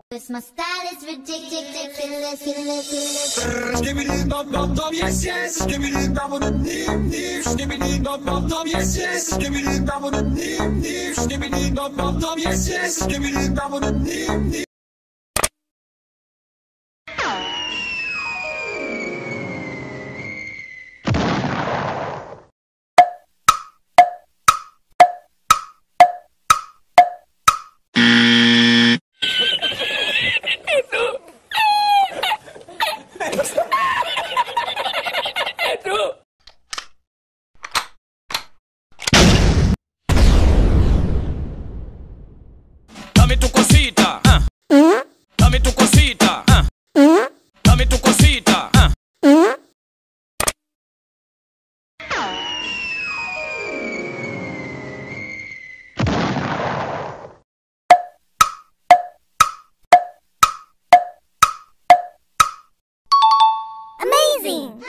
My style is ridiculous. Give me the bum bum bum, yes yes. Give me the bum bum nim nim. Give me the bum bum bum, yes yes. Give me the bum bum nim nim. Give me the bum bum bum, yes yes. Give me the bum bum nim nim. Dame tu cosita, dame tu cosita, dame tu cosita, Amazing!